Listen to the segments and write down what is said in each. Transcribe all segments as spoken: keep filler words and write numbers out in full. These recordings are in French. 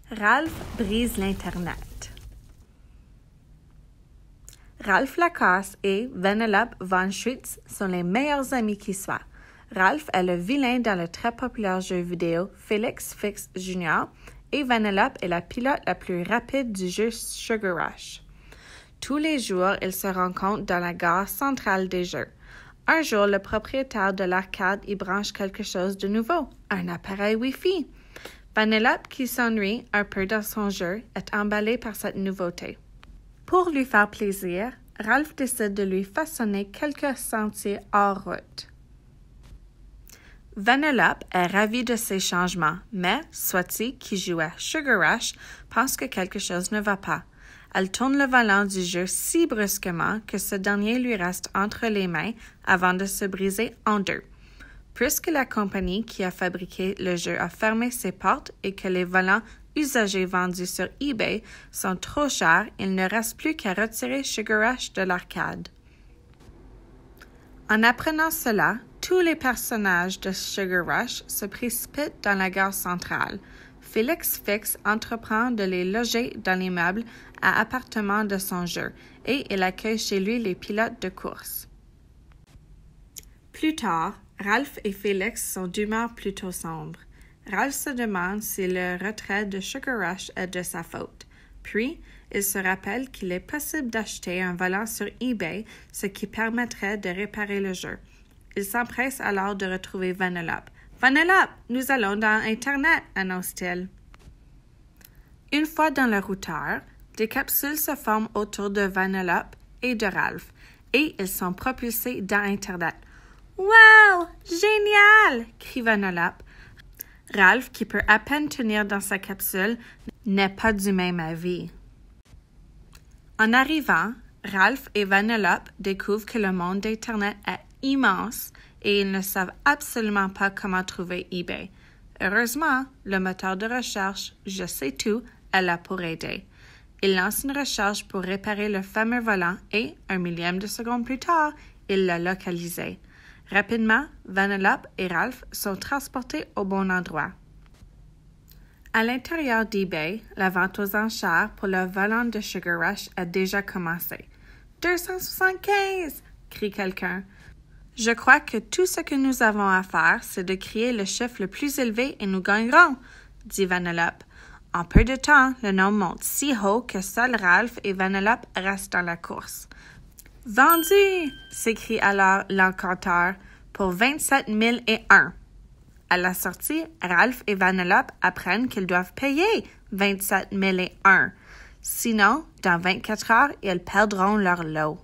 Ralph brise l'Internet. Ralph Lacasse et Vanellope von Schutz sont les meilleurs amis qui soient. Ralph est le vilain dans le très populaire jeu vidéo Félix Fix Junior et Vanellope est la pilote la plus rapide du jeu Sugar Rush. Tous les jours, ils se rencontrent dans la gare centrale des jeux. Un jour, le propriétaire de l'arcade y branche quelque chose de nouveau, un appareil Wi-Fi. Vanellope, qui s'ennuie un peu dans son jeu, est emballée par cette nouveauté. Pour lui faire plaisir, Ralph décide de lui façonner quelques sentiers hors route. Vanellope est ravie de ces changements, mais Swati, qui joue à Sugar Rush, pense que quelque chose ne va pas. Elle tourne le volant du jeu si brusquement que ce dernier lui reste entre les mains avant de se briser en deux. Puisque la compagnie qui a fabriqué le jeu a fermé ses portes et que les volants usagés vendus sur eBay sont trop chers, il ne reste plus qu'à retirer Sugar Rush de l'arcade. En apprenant cela, tous les personnages de Sugar Rush se précipitent dans la gare centrale. Félix Fix entreprend de les loger dans l'immeuble à appartement de son jeu et il accueille chez lui les pilotes de course. Plus tard, Ralph et Félix sont d'humeur plutôt sombre. Ralph se demande si le retrait de Sugar Rush est de sa faute. Puis, il se rappelle qu'il est possible d'acheter un volant sur eBay, ce qui permettrait de réparer le jeu. Il s'empresse alors de retrouver Vanellope. « Vanellope, nous allons dans Internet », annonce-t-il. Une fois dans le routeur, des capsules se forment autour de Vanellope et de Ralph, et ils sont propulsés dans Internet. « Wow! Génial! » crie Vanellope. Ralph, qui peut à peine tenir dans sa capsule, n'est pas du même avis. En arrivant, Ralph et Vanellope découvrent que le monde d'Internet est immense et ils ne savent absolument pas comment trouver eBay. Heureusement, le moteur de recherche « Je sais tout » est là pour aider. Il lance une recherche pour réparer le fameux volant et, un millième de seconde plus tard, il l'a localisé. Rapidement, Vanellope et Ralph sont transportés au bon endroit. À l'intérieur d'eBay, la vente aux enchères pour le volant de Sugar Rush a déjà commencé. « deux cent soixante-quinze! » crie quelqu'un. « Je crois que tout ce que nous avons à faire, c'est de crier le chiffre le plus élevé et nous gagnerons, » dit Vanellope. En peu de temps, le nom monte si haut que seuls Ralph et Vanellope restent dans la course. « Vendu! » s'écrie alors l'encanteur pour vingt-sept mille et un. À la sortie, Ralph et Vanellope apprennent qu'ils doivent payer vingt-sept mille et un. Sinon, dans vingt-quatre heures, ils perdront leur lot.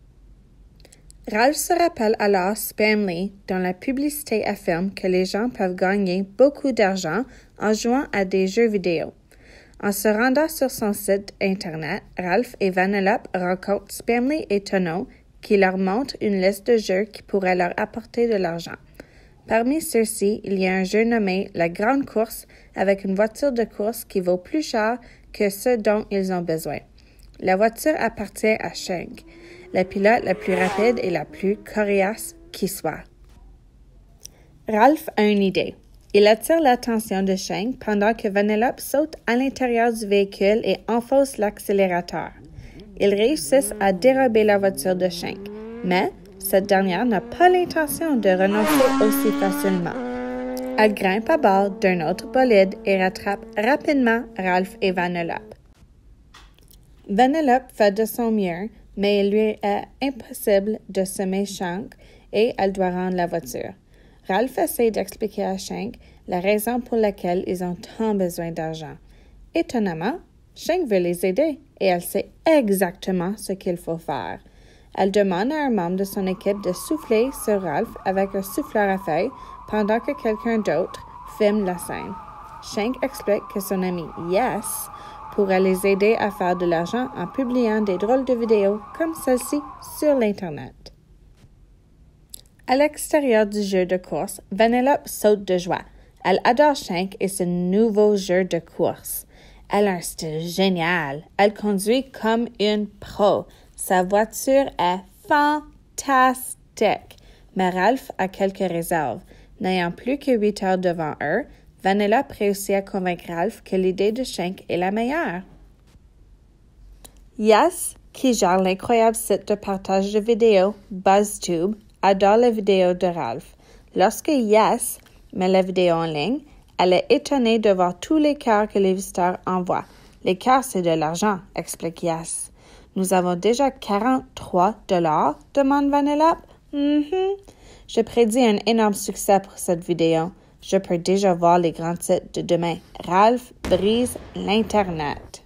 Ralph se rappelle alors Spamly, dont la publicité affirme que les gens peuvent gagner beaucoup d'argent en jouant à des jeux vidéo. En se rendant sur son site Internet, Ralph et Vanellope rencontrent Spamly et Tonneau qui leur montrent une liste de jeux qui pourraient leur apporter de l'argent. Parmi ceux-ci, il y a un jeu nommé La Grande Course avec une voiture de course qui vaut plus cher que ce dont ils ont besoin. La voiture appartient à Shank, la pilote la plus rapide et la plus coriace qui soit. Ralph a une idée. Il attire l'attention de Shank pendant que Vanellope saute à l'intérieur du véhicule et enfonce l'accélérateur. Ils réussissent à dérober la voiture de Shank, mais cette dernière n'a pas l'intention de renoncer aussi facilement. Elle grimpe à bord d'un autre bolide et rattrape rapidement Ralph et Vanellope. Vanellope fait de son mieux, mais il lui est impossible de semer Shank et elle doit rendre la voiture. Ralph essaie d'expliquer à Shank la raison pour laquelle ils ont tant besoin d'argent. Étonnamment, Shank veut les aider et elle sait exactement ce qu'il faut faire. Elle demande à un membre de son équipe de souffler sur Ralph avec un souffleur à feuilles pendant que quelqu'un d'autre filme la scène. Shank explique que son ami Yes pourrait les aider à faire de l'argent en publiant des drôles de vidéos comme celle-ci sur l'Internet. À l'extérieur du jeu de course, Vanellope saute de joie. Elle adore Shank et ce nouveau jeu de course. Elle a un style génial. Elle conduit comme une pro. Sa voiture est fantastique. Mais Ralph a quelques réserves. N'ayant plus que huit heures devant eux, Vanellope réussit à convaincre Ralph que l'idée de Shank est la meilleure. Yes, qui gère l'incroyable site de partage de vidéos BuzzTube, adore les vidéos de Ralph. Lorsque Yes met la vidéo en ligne, elle est étonnée de voir tous les cœurs que les visiteurs envoient. Les cœurs, c'est de l'argent, explique Yes. Nous avons déjà quarante-trois dollars, demande Vanellope. Mm-hmm. Je prédis un énorme succès pour cette vidéo. Je peux déjà voir les grands titres de demain. Ralph brise l'Internet.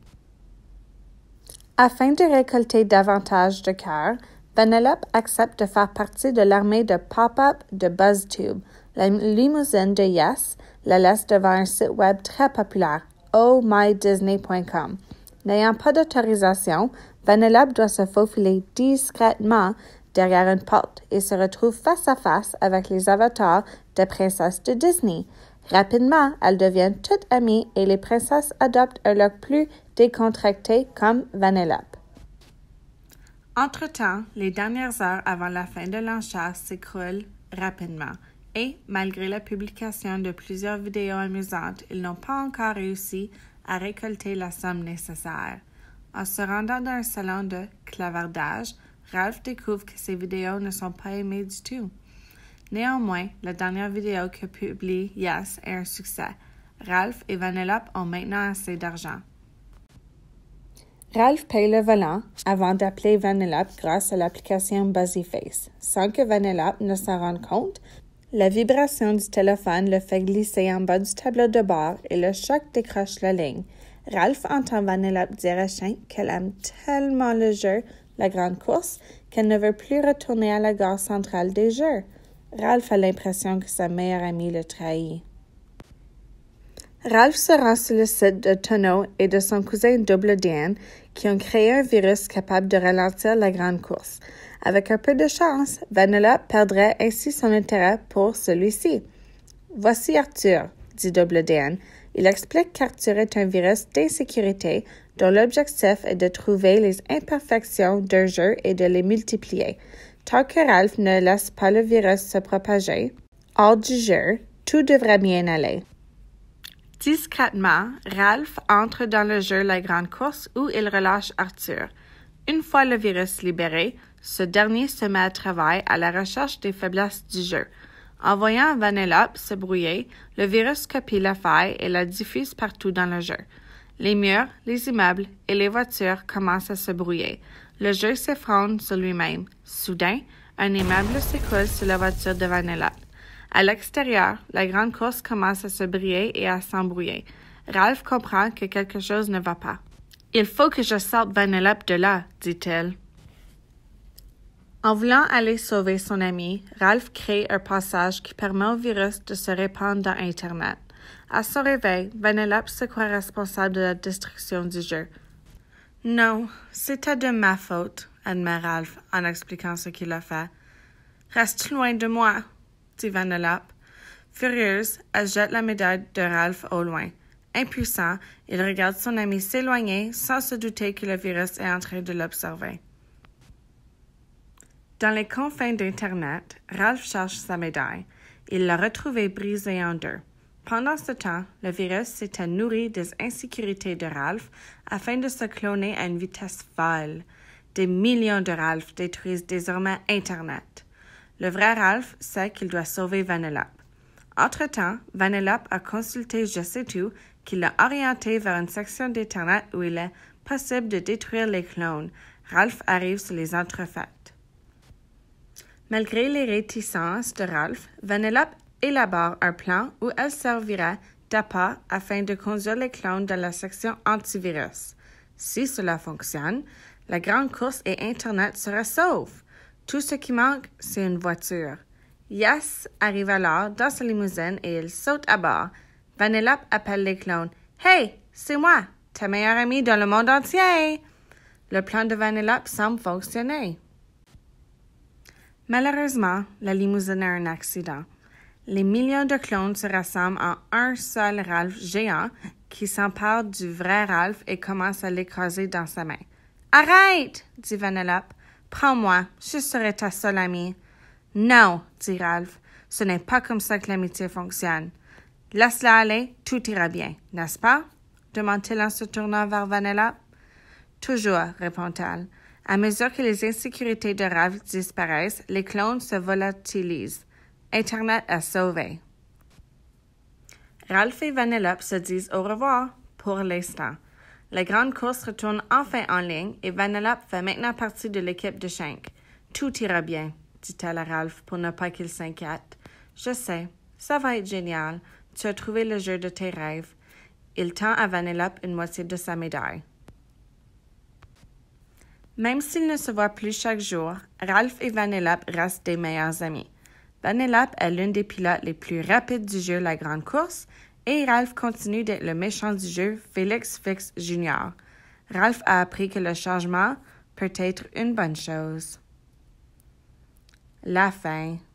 Afin de récolter davantage de cœurs, Vanellope accepte de faire partie de l'armée de pop-up de BuzzTube. La limousine de Yes la laisse devant un site web très populaire, oh my disney point com. N'ayant pas d'autorisation, Vanellope doit se faufiler discrètement derrière une porte et se retrouve face à face avec les avatars des princesses de Disney. Rapidement, elles deviennent toutes amies et les princesses adoptent un look plus décontracté comme Vanellope. Entre-temps, les dernières heures avant la fin de l'enchère s'écroulent rapidement et, malgré la publication de plusieurs vidéos amusantes, ils n'ont pas encore réussi à récolter la somme nécessaire. En se rendant dans un salon de clavardage, Ralph découvre que ces vidéos ne sont pas aimées du tout. Néanmoins, la dernière vidéo que publie Yes est un succès. Ralph et Vanellope ont maintenant assez d'argent. Ralph paye le volant avant d'appeler Vanellope grâce à l'application Buzzyface. Sans que Vanellope ne s'en rende compte, la vibration du téléphone le fait glisser en bas du tableau de bord et le choc décroche la ligne. Ralph entend Vanellope dire à Shank qu'elle aime tellement le jeu, la grande course, qu'elle ne veut plus retourner à la gare centrale des jeux. Ralph a l'impression que sa meilleure amie le trahit. Ralph se rend sur le site de Tonneau et de son cousin Double Dan qui ont créé un virus capable de ralentir la grande course. Avec un peu de chance, Vanellope perdrait ainsi son intérêt pour celui-ci. « Voici Arthur », dit Double Dan. Il explique qu'Arthur est un virus d'insécurité dont l'objectif est de trouver les imperfections d'un jeu et de les multiplier. Tant que Ralph ne laisse pas le virus se propager, hors du jeu, tout devrait bien aller. Discrètement, Ralph entre dans le jeu La Grande Course où il relâche Arthur. Une fois le virus libéré, ce dernier se met à travail à la recherche des faiblesses du jeu. En voyant Vanellope se brouiller, le virus copie la faille et la diffuse partout dans le jeu. Les murs, les immeubles et les voitures commencent à se brouiller. Le jeu s'effondre sur lui-même. Soudain, un immeuble s'écroule sur la voiture de Vanellope. À l'extérieur, la grande course commence à se briller et à s'embrouiller. Ralph comprend que quelque chose ne va pas. « Il faut que je sorte Vanellope de là », dit-il. En voulant aller sauver son ami, Ralph crée un passage qui permet au virus de se répandre dans Internet. À son réveil, Vanellope se croit responsable de la destruction du jeu. « Non, c'était de ma faute », admet Ralph en expliquant ce qu'il a fait. « Reste loin de moi », dit Vanellope. Furieuse, elle jette la médaille de Ralph au loin. Impuissant, il regarde son ami s'éloigner sans se douter que le virus est en train de l'observer. Dans les confins d'Internet, Ralph cherche sa médaille. Il l'a retrouvée brisée en deux. Pendant ce temps, le virus s'était nourri des insécurités de Ralph afin de se cloner à une vitesse folle. Des millions de Ralph détruisent désormais Internet. Le vrai Ralph sait qu'il doit sauver Vanellope. Entre-temps, Vanellope a consulté Je sais tout qui l'a orienté vers une section d'Internet où il est possible de détruire les clones. Ralph arrive sur les entrefaites. Malgré les réticences de Ralph, Vanellope élabore un plan où elle servira d'appât afin de conduire les clones dans la section antivirus. Si cela fonctionne, la grande course et Internet sera saufs. Tout ce qui manque, c'est une voiture. Yes arrive alors dans sa limousine et il saute à bord. Vanellope appelle les clones. « Hey, c'est moi, ta meilleure amie dans le monde entier! » Le plan de Vanellope semble fonctionner. Malheureusement, la limousine a un accident. Les millions de clones se rassemblent en un seul Ralph géant qui s'empare du vrai Ralph et commence à l'écraser dans sa main. « Arrête! » dit Vanellope. « Prends-moi, je serai ta seule amie. »« Non, » dit Ralph, « ce n'est pas comme ça que l'amitié fonctionne. » Laisse-la aller, tout ira bien, n'est-ce pas? Demande-t-il en se tournant vers Vanellope. Toujours, répond-elle. À mesure que les insécurités de Ralph disparaissent, les clones se volatilisent. Internet est sauvé. Ralph et Vanellope se disent au revoir pour l'instant. La grande course retourne enfin en ligne et Vanellope fait maintenant partie de l'équipe de Shank. Tout ira bien, dit-elle à Ralph pour ne pas qu'il s'inquiète. Je sais, ça va être génial. Tu as trouvé le jeu de tes rêves. Il tend à Vanellope une moitié de sa médaille. Même s'ils ne se voient plus chaque jour, Ralph et Vanellope restent des meilleurs amis. Vanellope est l'une des pilotes les plus rapides du jeu La Grande Course et Ralph continue d'être le méchant du jeu Félix Fix Junior Ralph a appris que le changement peut être une bonne chose. La fin.